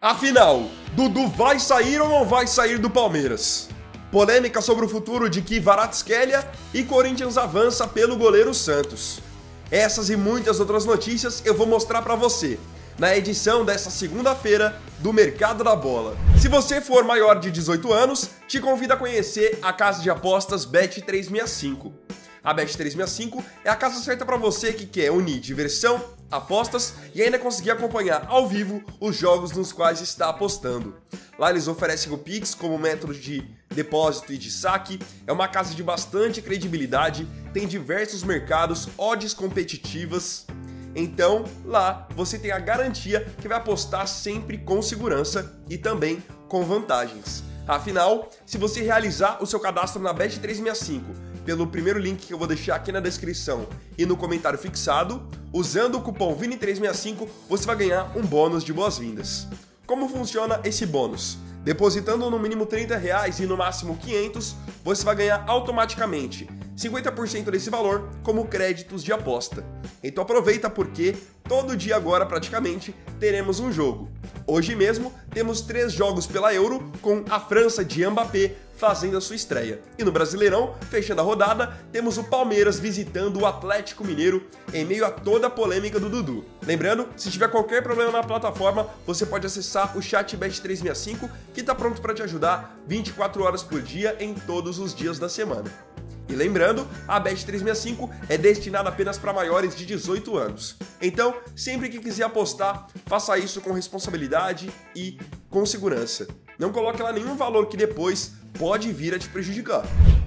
Afinal, Dudu vai sair ou não vai sair do Palmeiras? Polêmica sobre o futuro de Kvaratskhelia e Corinthians avança pelo goleiro Santos. Essas e muitas outras notícias eu vou mostrar pra você na edição desta segunda-feira do Mercado da Bola. Se você for maior de 18 anos, te convido a conhecer a casa de apostas Bet365. A Bet365 é a casa certa para você que quer unir diversão, apostas e ainda conseguir acompanhar ao vivo os jogos nos quais está apostando. Lá eles oferecem o Pix como método de depósito e de saque, é uma casa de bastante credibilidade, tem diversos mercados, odds competitivas. Então, lá você tem a garantia que vai apostar sempre com segurança e também com vantagens. Afinal, se você realizar o seu cadastro na Bet365 pelo primeiro link que eu vou deixar aqui na descrição e no comentário fixado, usando o cupom VINI365, você vai ganhar um bônus de boas-vindas. Como funciona esse bônus? Depositando no mínimo R$30 e no máximo 500, você vai ganhar automaticamente 50% desse valor como créditos de aposta. Então aproveita porque todo dia agora praticamente teremos um jogo. Hoje mesmo temos 3 jogos pela Euro com a França de Mbappé fazendo a sua estreia. E no Brasileirão, fechando a rodada, temos o Palmeiras visitando o Atlético Mineiro em meio a toda a polêmica do Dudu. Lembrando, se tiver qualquer problema na plataforma, você pode acessar o chat Bet365 que está pronto para te ajudar 24 horas por dia em todos os dias da semana. E lembrando, a Bet365 é destinada apenas para maiores de 18 anos. Então, sempre que quiser apostar, faça isso com responsabilidade e com segurança. Não coloque lá nenhum valor que depois pode vir a te prejudicar.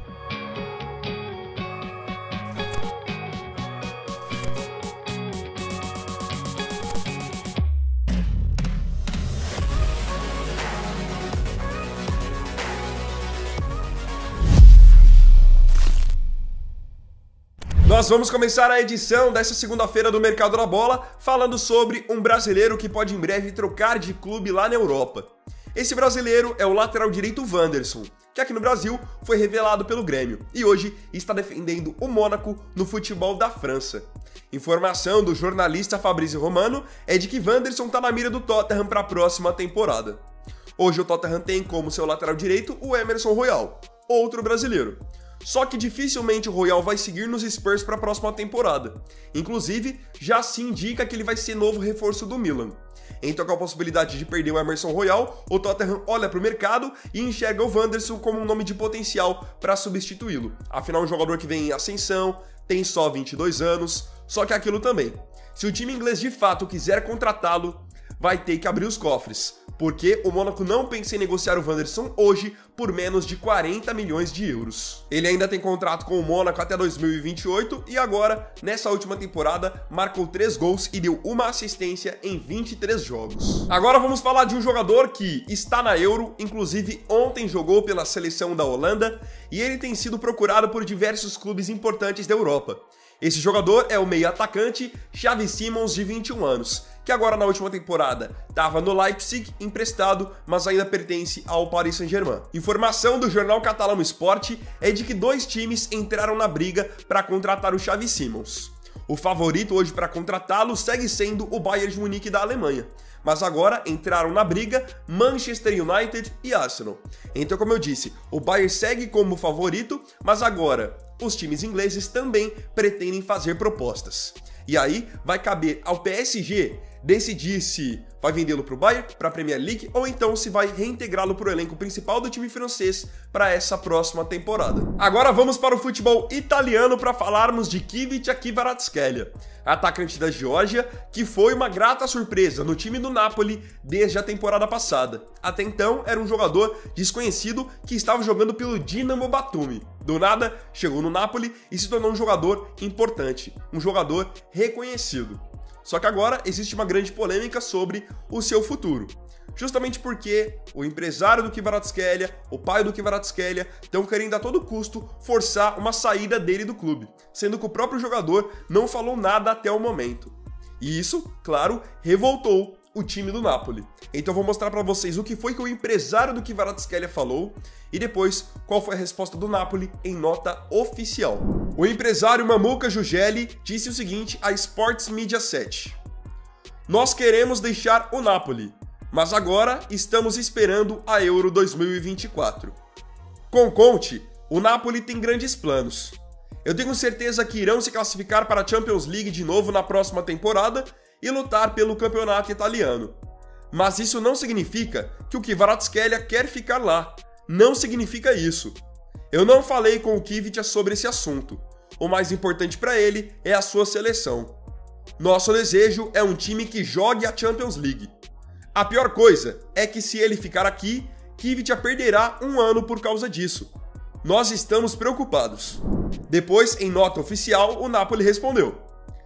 Nós vamos começar a edição dessa segunda-feira do Mercado da Bola falando sobre um brasileiro que pode em breve trocar de clube lá na Europa. Esse brasileiro é o lateral direito Wanderson, que aqui no Brasil foi revelado pelo Grêmio e hoje está defendendo o Mônaco no futebol da França. Informação do jornalista Fabrício Romano é de que Wanderson está na mira do Tottenham para a próxima temporada. Hoje o Tottenham tem como seu lateral direito o Emerson Royal, outro brasileiro. Só que dificilmente o Royal vai seguir nos Spurs para a próxima temporada. Inclusive, já se indica que ele vai ser novo reforço do Milan. Então, com a possibilidade de perder o Emerson Royal, o Tottenham olha para o mercado e enxerga o Wanderson como um nome de potencial para substituí-lo. Afinal, um jogador que vem em ascensão, tem só 22 anos, só que é aquilo também. Se o time inglês de fato quiser contratá-lo, vai ter que abrir os cofres, porque o Mônaco não pensa em negociar o Wanderson hoje por menos de 40 milhões de euros. Ele ainda tem contrato com o Mônaco até 2028 e agora, nessa última temporada, marcou 3 gols e deu uma assistência em 23 jogos. Agora vamos falar de um jogador que está na Euro, inclusive ontem jogou pela seleção da Holanda e ele tem sido procurado por diversos clubes importantes da Europa. Esse jogador é o meio-atacante Xavi Simons, de 21 anos, que agora na última temporada estava no Leipzig emprestado, mas ainda pertence ao Paris Saint-Germain. Informação do jornal catalão Sport é de que 2 times entraram na briga para contratar o Xavi Simons. O favorito hoje para contratá-lo segue sendo o Bayern de Munique da Alemanha, mas agora entraram na briga Manchester United e Arsenal. Então, como eu disse, o Bayern segue como favorito, mas agora os times ingleses também pretendem fazer propostas. E aí vai caber ao PSG decidir se vai vendê-lo para o Bayern, para a Premier League, ou então se vai reintegrá-lo para o elenco principal do time francês para essa próxima temporada. Agora vamos para o futebol italiano para falarmos de Kvaratskhelia, atacante da Geórgia, que foi uma grata surpresa no time do Napoli desde a temporada passada. Até então era um jogador desconhecido que estava jogando pelo Dinamo Batumi. Do nada, chegou no Napoli e se tornou um jogador importante, um jogador reconhecido. Só que agora existe uma grande polêmica sobre o seu futuro. Justamente porque o empresário do Kvaratskhelia, o pai do Kvaratskhelia, estão querendo a todo custo forçar uma saída dele do clube, sendo que o próprio jogador não falou nada até o momento. E isso, claro, revoltou o time do Napoli. Então eu vou mostrar para vocês o que foi que o empresário do Kvaratskhelia falou e depois qual foi a resposta do Napoli em nota oficial. O empresário Mamuka Giugelli disse o seguinte à Sports Media 7: "Nós queremos deixar o Napoli, mas agora estamos esperando a Euro 2024. Com Conte, o Napoli tem grandes planos. Eu tenho certeza que irão se classificar para a Champions League de novo na próxima temporada e lutar pelo campeonato italiano. Mas isso não significa que o Kvaratskhelia quer ficar lá. Não significa isso. Eu não falei com o Kviat sobre esse assunto. O mais importante para ele é a sua seleção. Nosso desejo é um time que jogue a Champions League. A pior coisa é que se ele ficar aqui, Kviat perderá um ano por causa disso. Nós estamos preocupados. Depois, em nota oficial, o Napoli respondeu.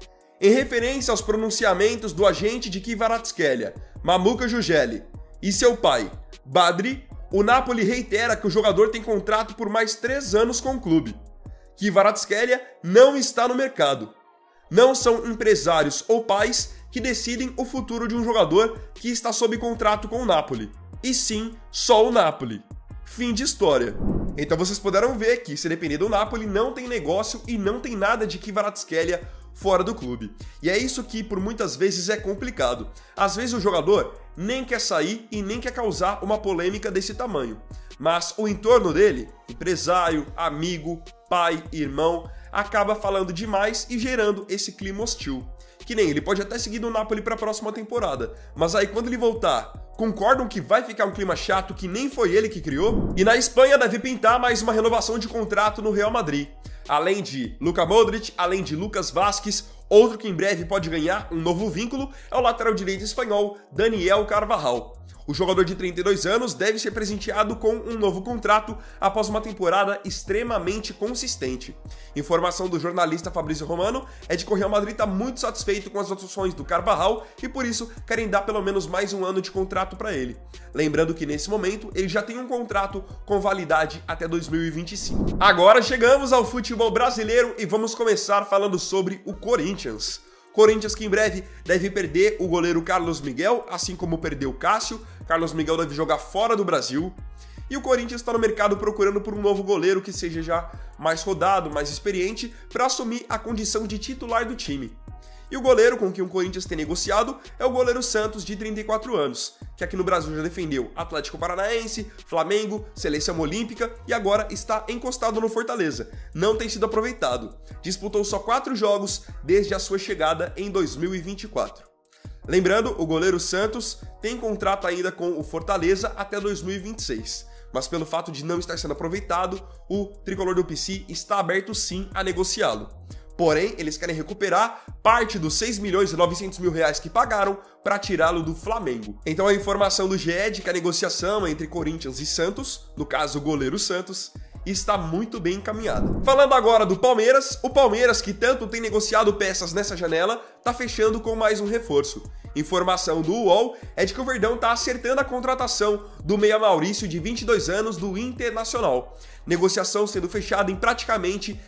Em referência aos pronunciamentos do agente de Kvaratskhelia, Mamuka Jugeli, e seu pai, Badri, o Napoli reitera que o jogador tem contrato por mais 3 anos com o clube. Kvaratskhelia não está no mercado. Não são empresários ou pais que decidem o futuro de um jogador que está sob contrato com o Napoli, e sim só o Napoli. Fim de história. Então vocês puderam ver que, se depender do Napoli, não tem negócio e não tem nada de Kvaratskhelia fora do clube. E é isso que por muitas vezes é complicado. Às vezes o jogador nem quer sair e nem quer causar uma polêmica desse tamanho. Mas o entorno dele, empresário, amigo, pai, irmão, acaba falando demais e gerando esse clima hostil. Que nem ele pode até seguir no Napoli para a próxima temporada, mas aí quando ele voltar, concordam que vai ficar um clima chato que nem foi ele que criou? E na Espanha deve pintar mais uma renovação de contrato no Real Madrid. Além de Luka Modric, além de Lucas Vázquez, outro que em breve pode ganhar um novo vínculo é o lateral direito espanhol Daniel Carvajal. O jogador de 32 anos deve ser presenteado com um novo contrato após uma temporada extremamente consistente. Informação do jornalista Fabrício Romano é de que o Real Madrid está muito satisfeito com as atuações do Carvajal e por isso querem dar pelo menos mais um ano de contrato para ele. Lembrando que nesse momento ele já tem um contrato com validade até 2025. Agora chegamos ao futebol brasileiro e vamos começar falando sobre o Corinthians. Corinthians que em breve deve perder o goleiro Carlos Miguel, assim como perdeu o Cássio. Carlos Miguel deve jogar fora do Brasil. E o Corinthians está no mercado procurando por um novo goleiro que seja já mais rodado, mais experiente, para assumir a condição de titular do time. E o goleiro com quem o Corinthians tem negociado é o goleiro Santos, de 34 anos, que aqui no Brasil já defendeu Atlético Paranaense, Flamengo, Seleção Olímpica e agora está encostado no Fortaleza. Não tem sido aproveitado. Disputou só 4 jogos desde a sua chegada em 2024. Lembrando, o goleiro Santos tem contrato ainda com o Fortaleza até 2026. Mas pelo fato de não estar sendo aproveitado, o tricolor do PC está aberto sim a negociá-lo. Porém, eles querem recuperar parte dos 6 milhões e 900 mil reais que pagaram para tirá-lo do Flamengo. Então a informação do GE é de que a negociação entre Corinthians e Santos, no caso o goleiro Santos, está muito bem encaminhada. Falando agora do Palmeiras, o Palmeiras, que tanto tem negociado peças nessa janela, está fechando com mais um reforço. Informação do UOL é de que o Verdão está acertando a contratação do meia Maurício, de 22 anos, do Internacional. Negociação sendo fechada em praticamente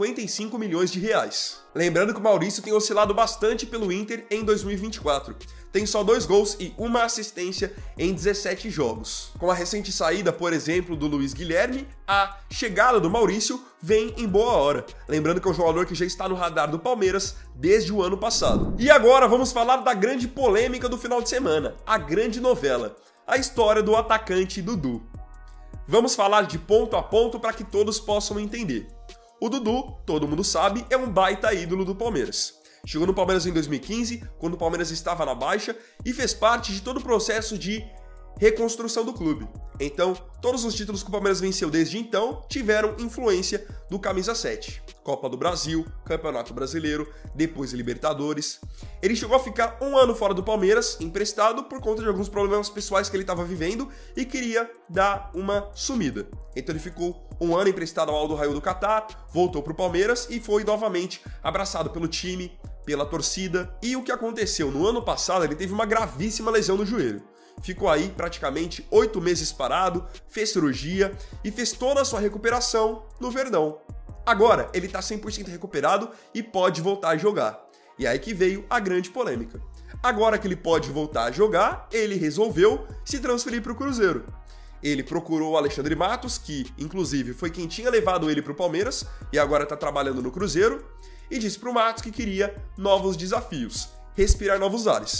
55 milhões de reais. Lembrando que o Maurício tem oscilado bastante pelo Inter em 2024. Tem só 2 gols e 1 assistência em 17 jogos. Com a recente saída, por exemplo, do Luiz Guilherme, a chegada do Maurício vem em boa hora. Lembrando que é um jogador que já está no radar do Palmeiras desde o ano passado. E agora vamos falar da grande polêmica do final de semana, a grande novela, a história do atacante Dudu. Vamos falar de ponto a ponto para que todos possam entender. O Dudu, todo mundo sabe, é um baita ídolo do Palmeiras. Chegou no Palmeiras em 2015, quando o Palmeiras estava na baixa, e fez parte de todo o processo de reconstrução do clube. Então, todos os títulos que o Palmeiras venceu desde então tiveram influência do Camisa 7. Copa do Brasil, Campeonato Brasileiro, depois Libertadores. Ele chegou a ficar 1 ano fora do Palmeiras, emprestado, por conta de alguns problemas pessoais que ele estava vivendo e queria dar uma sumida. Então ele ficou 1 ano emprestado ao Al Rail do Catar, voltou para o Palmeiras e foi novamente abraçado pelo time, pela torcida. E o que aconteceu? No ano passado ele teve uma gravíssima lesão no joelho. Ficou aí praticamente 8 meses parado, fez cirurgia e fez toda a sua recuperação no Verdão. Agora ele está 100% recuperado e pode voltar a jogar. E aí que veio a grande polêmica. Agora que ele pode voltar a jogar, ele resolveu se transferir para o Cruzeiro. Ele procurou o Alexandre Matos, que inclusive foi quem tinha levado ele para o Palmeiras e agora está trabalhando no Cruzeiro, e disse para o Matos que queria novos desafios, respirar novos ares.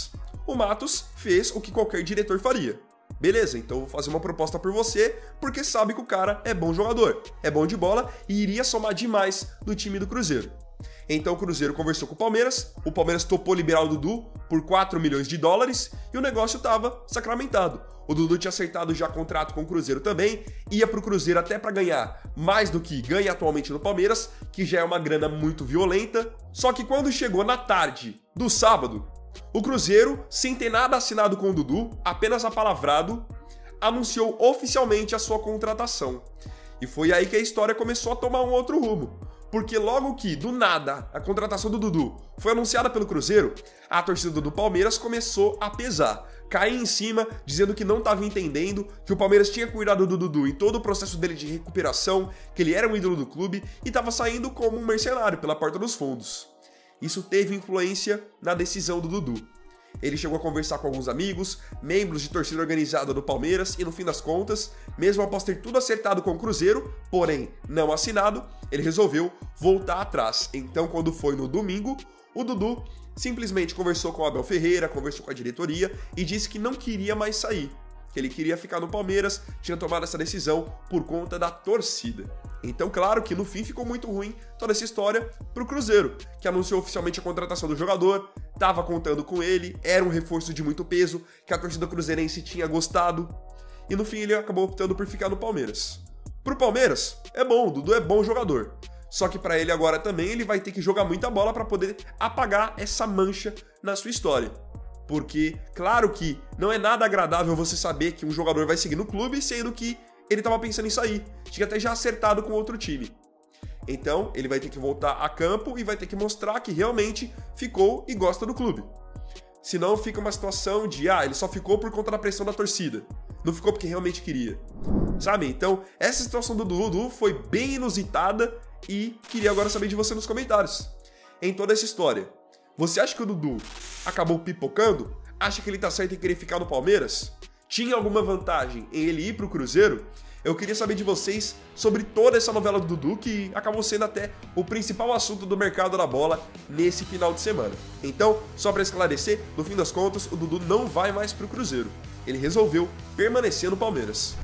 o Matos fez o que qualquer diretor faria. Beleza, então vou fazer uma proposta por você, porque sabe que o cara é bom jogador, é bom de bola e iria somar demais no time do Cruzeiro. Então o Cruzeiro conversou com o Palmeiras topou liberar o Dudu por 4 milhões de dólares e o negócio estava sacramentado. O Dudu tinha acertado já contrato com o Cruzeiro também, ia pro Cruzeiro até para ganhar mais do que ganha atualmente no Palmeiras, que já é uma grana muito violenta. Só que quando chegou na tarde do sábado, o Cruzeiro, sem ter nada assinado com o Dudu, apenas apalavrado, anunciou oficialmente a sua contratação. E foi aí que a história começou a tomar um outro rumo. Porque logo que, do nada, a contratação do Dudu foi anunciada pelo Cruzeiro, a torcida do Palmeiras começou a pesar, cair em cima, dizendo que não estava entendendo, que o Palmeiras tinha cuidado do Dudu em todo o processo dele de recuperação, que ele era um ídolo do clube e estava saindo como um mercenário pela porta dos fundos. Isso teve influência na decisão do Dudu. Ele chegou a conversar com alguns amigos, membros de torcida organizada do Palmeiras e, no fim das contas, mesmo após ter tudo acertado com o Cruzeiro, porém não assinado, ele resolveu voltar atrás. Então, quando foi no domingo, o Dudu simplesmente conversou com o Abel Ferreira, conversou com a diretoria e disse que não queria mais sair, que ele queria ficar no Palmeiras, tinha tomado essa decisão por conta da torcida. Então, claro que no fim ficou muito ruim toda essa história pro Cruzeiro, que anunciou oficialmente a contratação do jogador, estava contando com ele, era um reforço de muito peso, que a torcida cruzeirense tinha gostado, e no fim ele acabou optando por ficar no Palmeiras. Pro Palmeiras, é bom, o Dudu é bom jogador. Só que para ele agora também ele vai ter que jogar muita bola para poder apagar essa mancha na sua história. Porque, claro que não é nada agradável você saber que um jogador vai seguir no clube, sendo que ele estava pensando em sair. Tinha até já acertado com outro time. Então, ele vai ter que voltar a campo e vai ter que mostrar que realmente ficou e gosta do clube. Senão fica uma situação de, ele só ficou por conta da pressão da torcida. Não ficou porque realmente queria. Sabe? Então, essa situação do Dudu foi bem inusitada e queria agora saber de você nos comentários. Em toda essa história, você acha que o Dudu acabou pipocando? Acha que ele tá certo em querer ficar no Palmeiras? Tinha alguma vantagem em ele ir pro Cruzeiro? Eu queria saber de vocês sobre toda essa novela do Dudu, que acabou sendo até o principal assunto do mercado da bola nesse final de semana. Então, só para esclarecer, no fim das contas, o Dudu não vai mais pro Cruzeiro. Ele resolveu permanecer no Palmeiras.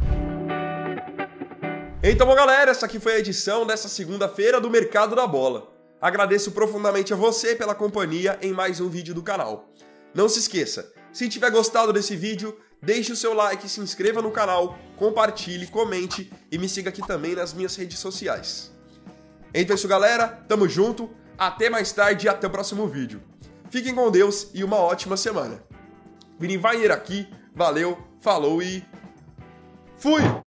Então, bom, galera, essa aqui foi a edição dessa segunda-feira do Mercado da Bola. Agradeço profundamente a você pela companhia em mais um vídeo do canal. Não se esqueça, se tiver gostado desse vídeo, deixe o seu like, se inscreva no canal, compartilhe, comente e me siga aqui também nas minhas redes sociais. Então é isso, galera, tamo junto, até mais tarde e até o próximo vídeo. Fiquem com Deus e uma ótima semana. Vini Weiner aqui, valeu, falou e fui!